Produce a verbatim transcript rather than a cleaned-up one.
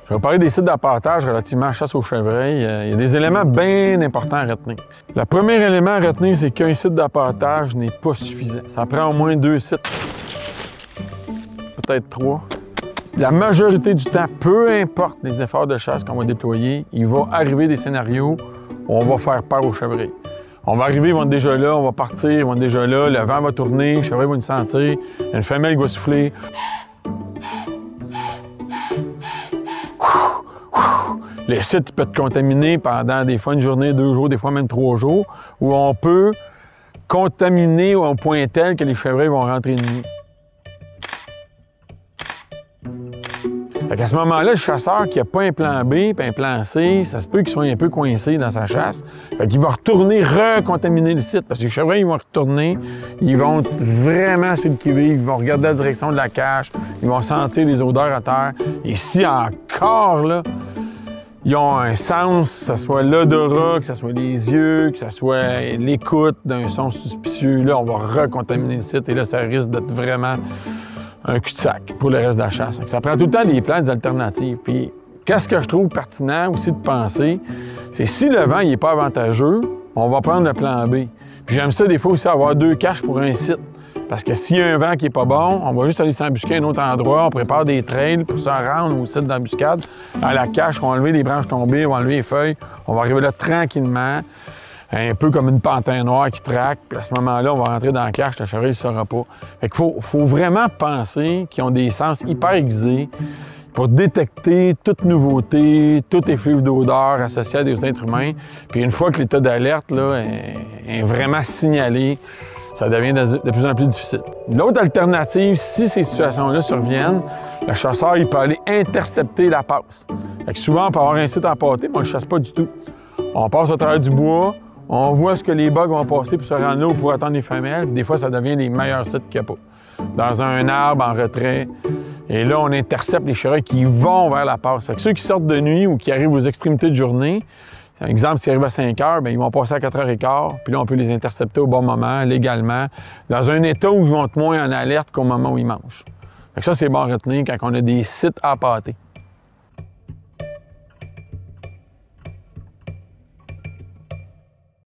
Je vais parler des sites d'appâtage relativement à la chasse aux chevreuils. Il y a des éléments bien importants à retenir. Le premier élément à retenir, c'est qu'un site d'appâtage n'est pas suffisant. Ça prend au moins deux sites, peut-être trois. La majorité du temps, peu importe les efforts de chasse qu'on va déployer, il va arriver des scénarios où on va faire peur aux chevreuils. On va arriver, ils vont être déjà là, on va partir, ils vont être déjà là, le vent va tourner, les chevreuils vont nous sentir, une femelle va souffler. Le site peut être contaminé pendant des fois une journée, deux jours, des fois même trois jours, où on peut contaminer à un point tel que les chevreuils vont rentrer de nuit. À ce moment-là, le chasseur qui n'a pas un plan B et un plan C, ça se peut qu'il soit un peu coincé dans sa chasse. Fait qu'il va retourner recontaminer le site parce que les chevreuils ils vont retourner, ils vont être vraiment sur le qui-vive, ils vont regarder la direction de la cache, ils vont sentir les odeurs à terre. Et si encore là, ils ont un sens, que ce soit l'odorat, que ce soit les yeux, que ce soit l'écoute d'un son suspicieux, là, on va recontaminer le site et là, ça risque d'être vraiment un cul-de-sac pour le reste de la chasse. Ça prend tout le temps des plans, des alternatives. Puis, qu'est-ce que je trouve pertinent aussi de penser, c'est si le vent n'est pas avantageux, on va prendre le plan B. Puis j'aime ça des fois aussi avoir deux caches pour un site. Parce que s'il y a un vent qui n'est pas bon, on va juste aller s'embusquer à un autre endroit, on prépare des trails pour se rendre au site d'embuscade. À la cache, on va enlever les branches tombées, on va enlever les feuilles, on va arriver là tranquillement, un peu comme une pantin noire qui traque, puis à ce moment-là, on va rentrer dans la cache, le chevreuil ne saura pas. Fait qu'il faut, faut vraiment penser qu'ils ont des sens hyper aiguisés pour détecter toute nouveauté, tout effluve d'odeur associé à des êtres humains. Puis une fois que l'état d'alerte là, est, est vraiment signalé, ça devient de plus en plus difficile. L'autre alternative, si ces situations-là surviennent, le chasseur il peut aller intercepter la passe. Fait que souvent, on peut avoir un site empâté, moi je ne chasse pas du tout. On passe au travers du bois, on voit ce que les bugs vont passer pour se rendre là pour attendre les femelles. Des fois, ça devient les meilleurs sites qu'il n'y a pas. Dans un arbre, en retrait. Et là, on intercepte les chevreuils qui vont vers la passe. Fait que ceux qui sortent de nuit ou qui arrivent aux extrémités de journée, par exemple, s'ils arrivent à cinq heures, bien, ils vont passer à quatre heures quinze, puis là, on peut les intercepter au bon moment, légalement, dans un état où ils vont être moins en alerte qu'au moment où ils mangent. Fait que ça, c'est bon à retenir quand on a des sites appâtés.